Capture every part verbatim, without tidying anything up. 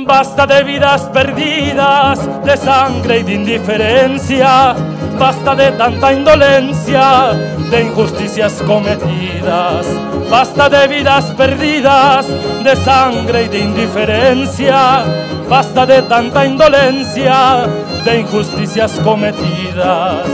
Basta de vidas perdidas, de sangre y de indiferencia. Basta de tanta indolencia, de injusticias cometidas. Basta de vidas perdidas, de sangre y de indiferencia. Basta de tanta indolencia, de injusticias cometidas.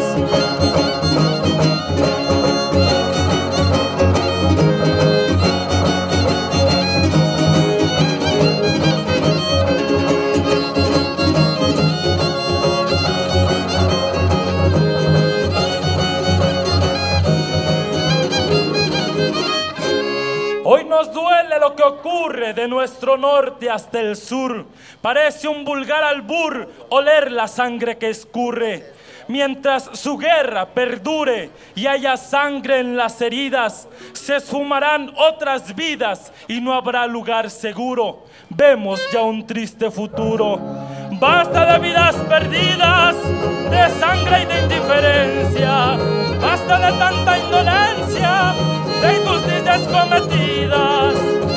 Hoy nos duele lo que ocurre de nuestro norte hasta el sur. Parece un vulgar albur oler la sangre que escurre. Mientras su guerra perdure y haya sangre en las heridas, se esfumarán otras vidas y no habrá lugar seguro. Vemos ya un triste futuro. Basta de vidas perdidas, de sangre y de indiferencia. Basta de tanta indolencia, de injusticias cometidas.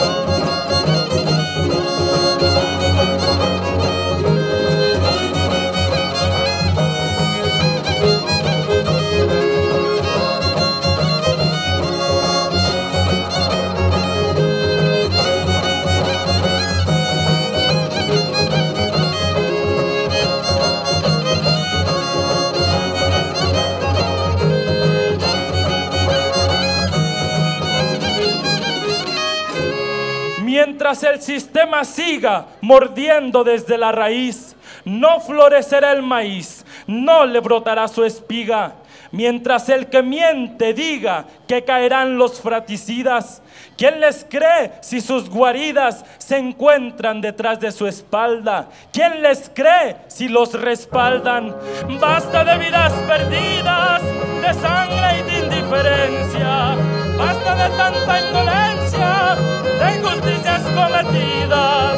Mientras el sistema siga mordiendo desde la raíz, no florecerá el maíz, no le brotará su espiga. Mientras el que miente diga que caerán los fratricidas, ¿quién les cree si sus guaridas se encuentran detrás de su espalda? ¿Quién les cree si los respaldan? Basta de vidas perdidas, de sangre y de indiferencia. Basta de tanta indolencia, de injusticias cometidas.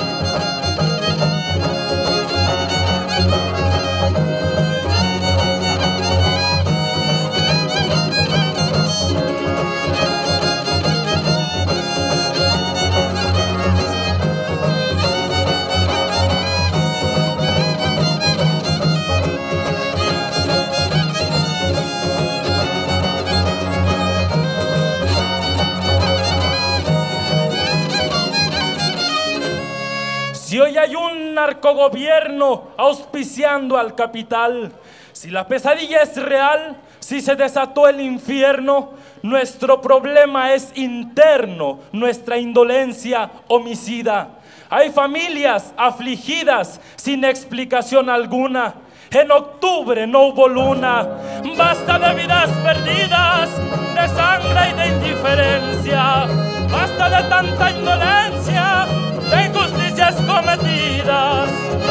Si hoy hay un narcogobierno auspiciando al capital, si la pesadilla es real, si se desató el infierno, nuestro problema es interno, nuestra indolencia homicida. Hay familias afligidas sin explicación alguna. En octubre no hubo luna. Basta de vidas perdidas, de sangre y de indiferencia. Basta de tanta indolencia, de injusticias cometidas.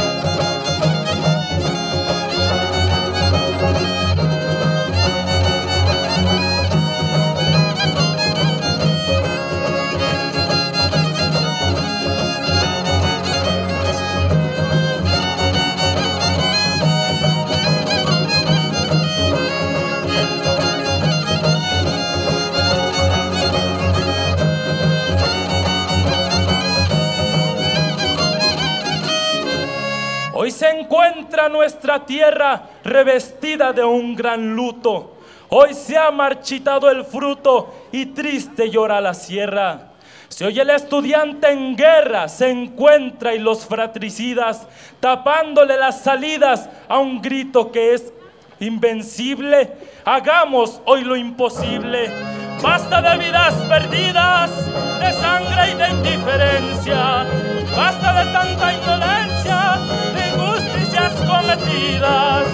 Hoy se encuentra nuestra tierra revestida de un gran luto. Hoy se ha marchitado el fruto y triste llora la sierra. Si hoy el estudiante en guerra se encuentra y los fratricidas tapándole las salidas a un grito que es invencible, hagamos hoy lo imposible. Basta de vidas perdidas, de sangre y de indiferencia. Basta de tanta indolencia, de injusticias cometidas.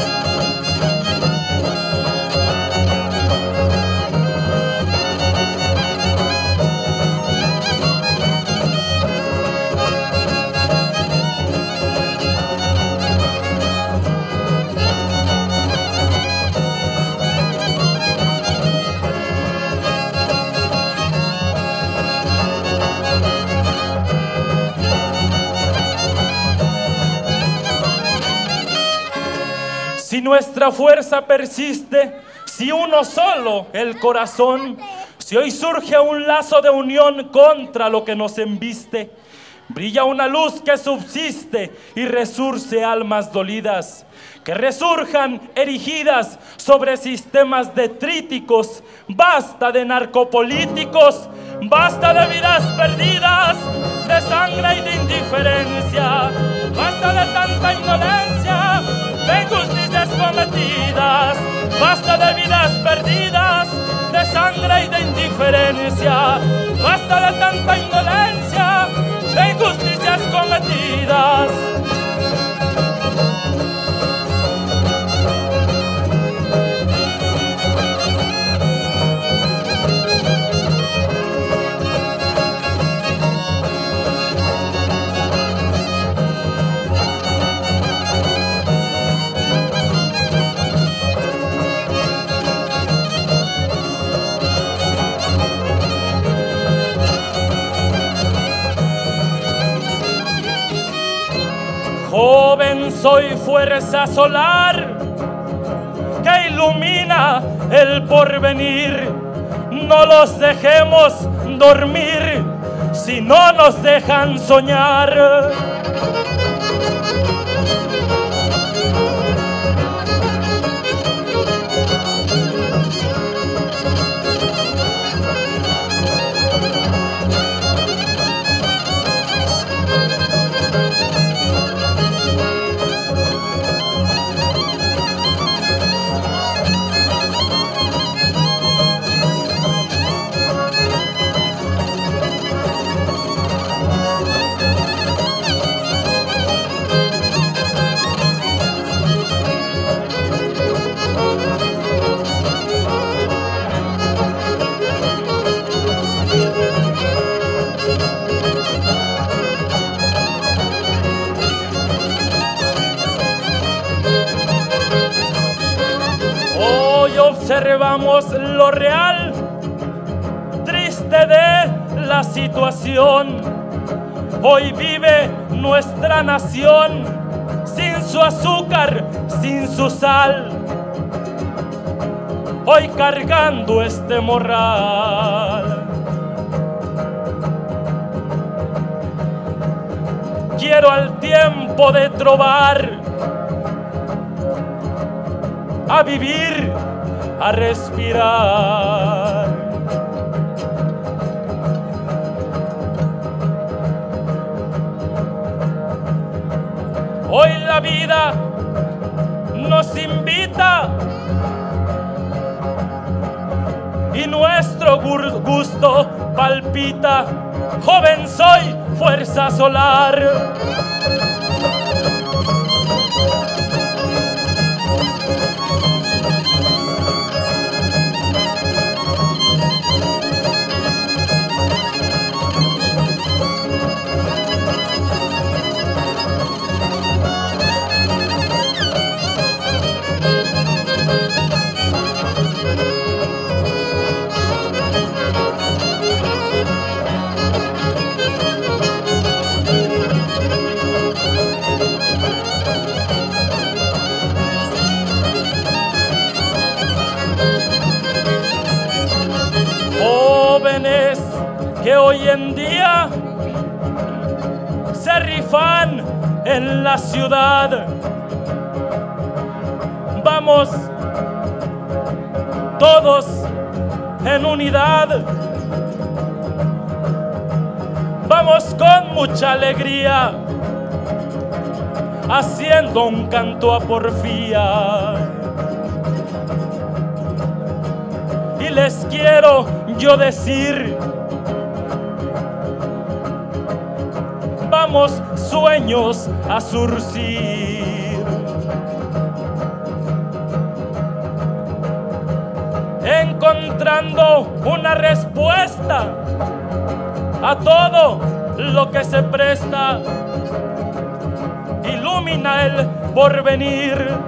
Si nuestra fuerza persiste, si uno solo el corazón, si hoy surge un lazo de unión contra lo que nos embiste, Brilla una luz que subsiste y resurce almas dolidas, que resurjan erigidas sobre sistemas detríticos. Basta de narcopolíticos, basta de vidas perdidas, de sangre y de indiferencia, basta de tanta indolencia, de injusticias cometidas, basta de vidas perdidas, de sangre y de indiferencia, basta de tanta indolencia, de injusticias cometidas. Joven, soy fuerza solar que ilumina el porvenir. No los dejemos dormir si no nos dejan soñar. Observamos lo real, triste de la situación. Hoy vive nuestra nación sin su azúcar, sin su sal. Hoy cargando este morral. Quiero al tiempo de trobar, a vivir, a respirar. Hoy la vida nos invita y nuestro gusto palpita. Joven, soy fuerza solar. Jóvenes que hoy en día se rifan en la ciudad. Vamos todos en unidad. Vamos con mucha alegría, haciendo un canto a porfía. Y les quiero yo decir, vamos sueños a surcir, encontrando una respuesta a todo lo que se presta, ilumina el porvenir.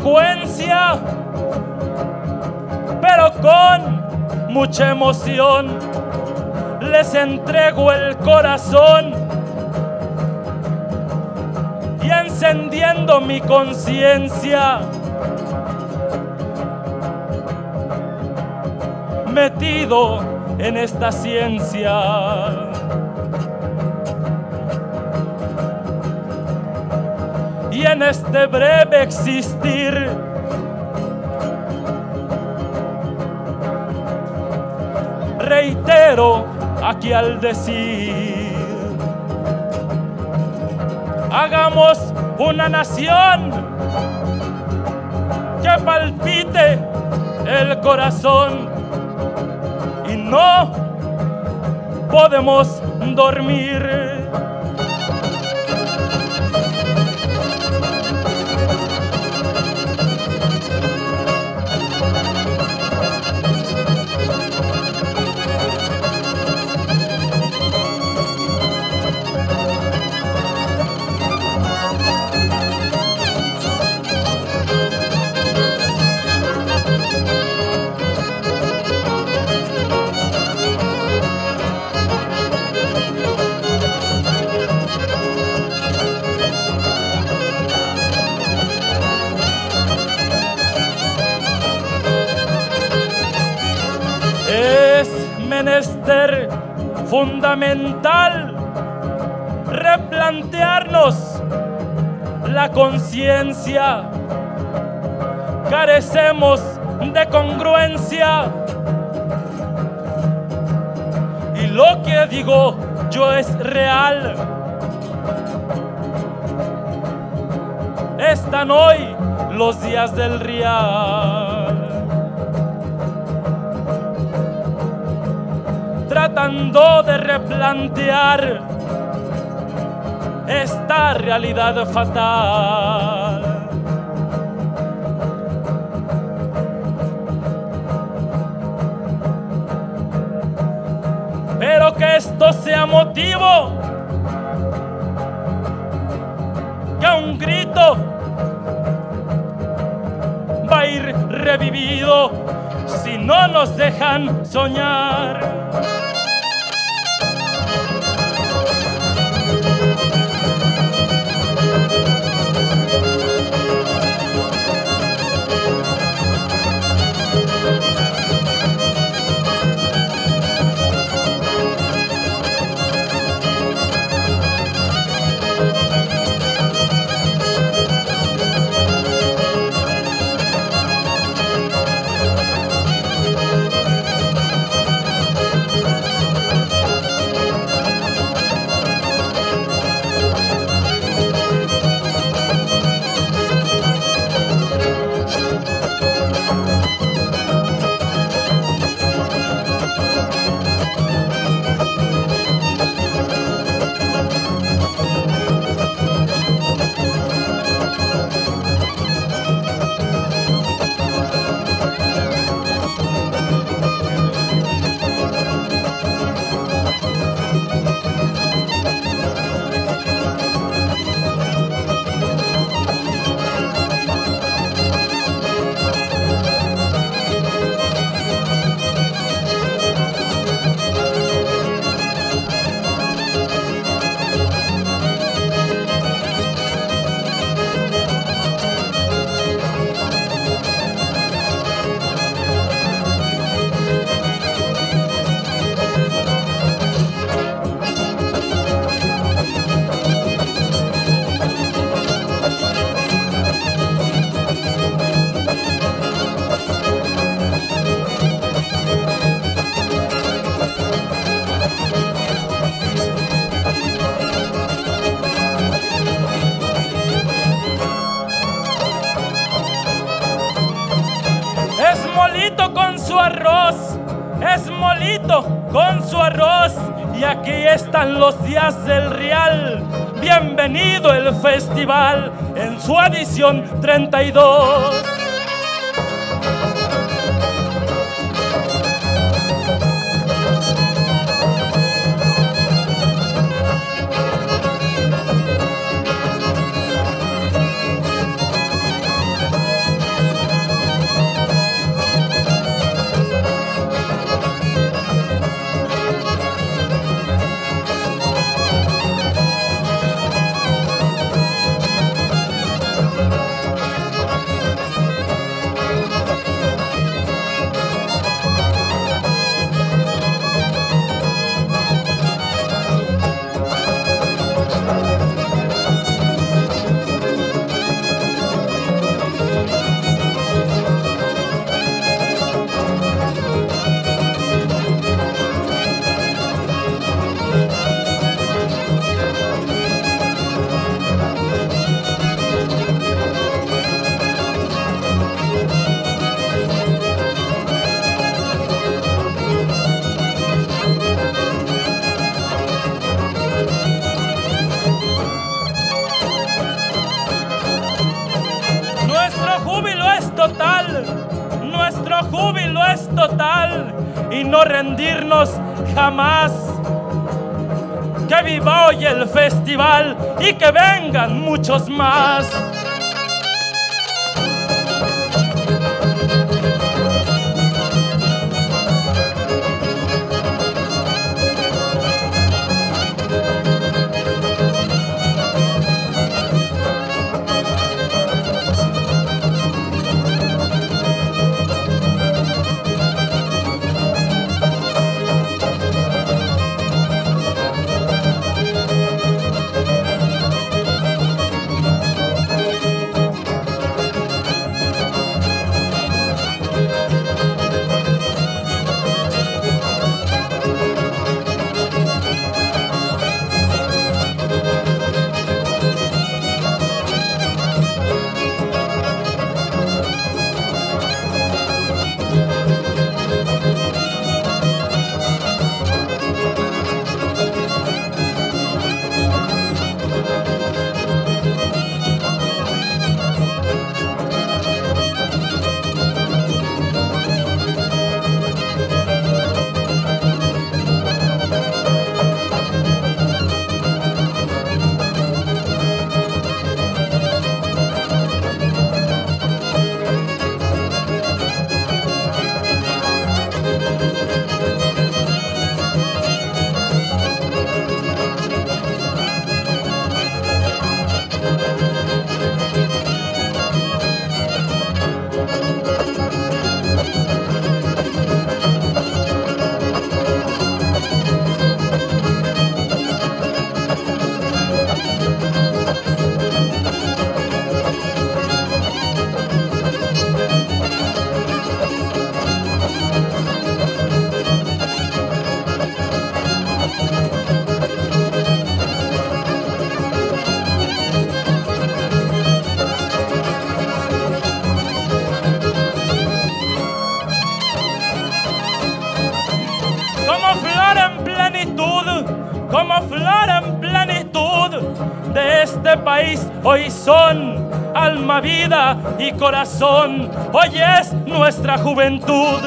frecuencia, pero con mucha emoción les entrego el corazón y encendiendo mi conciencia, metido en esta ciencia. Y en este breve existir, reitero aquí al decir: hagamos una nación que palpite el corazón, y no podemos dormir. Es menester fundamental replantearnos la conciencia. Carecemos de congruencia, y lo que digo yo es real. Están hoy los días del real, tratando de replantear esta realidad fatal. Pero que esto sea motivo, que un grito va a ir revivido si no nos dejan soñar. molito con su arroz, es molito con su arroz. Y aquí están los días del Real. Bienvenido el festival en su edición treinta y dos. nuestro júbilo es total y no rendirnos jamás. Que viva hoy el festival y que vengan muchos más. Como flor en plenitud, como flor en plenitud de este país, hoy son alma, vida y corazón, hoy es nuestra juventud.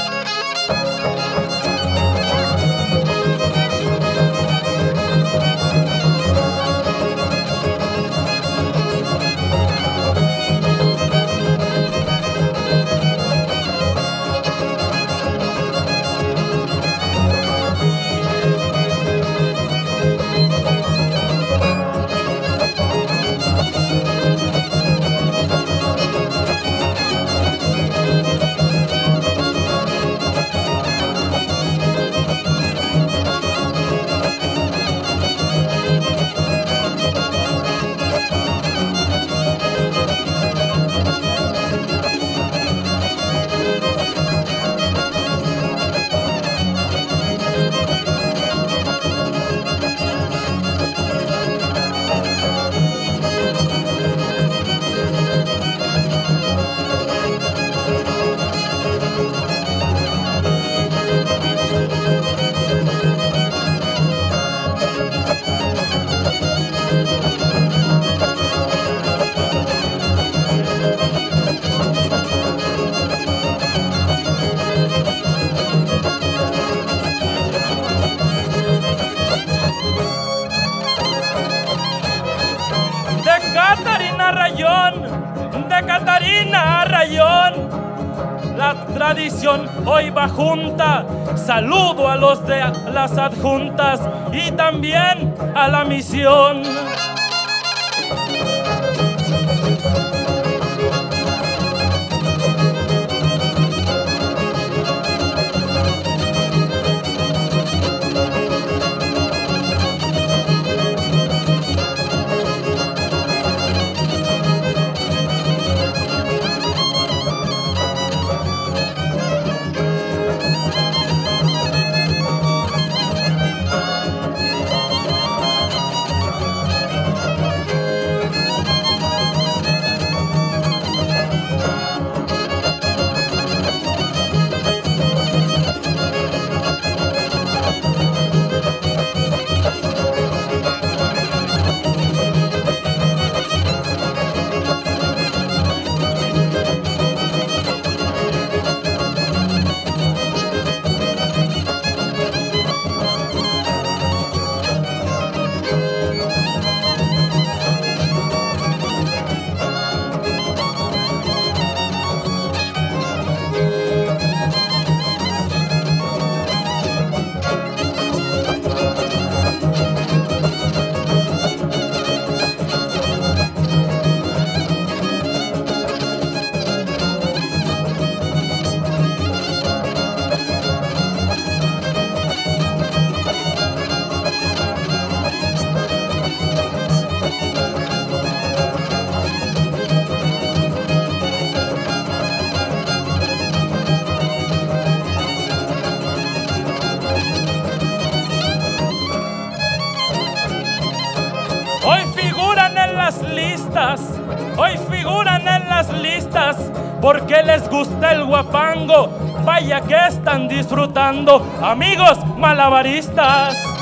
Catarina Rayón, de Catarina Rayón, la tradición hoy va junta. Saludo a los de las adjuntas y también a la misión. risas, porque les gusta el guapango. Vaya que están disfrutando, amigos malabaristas.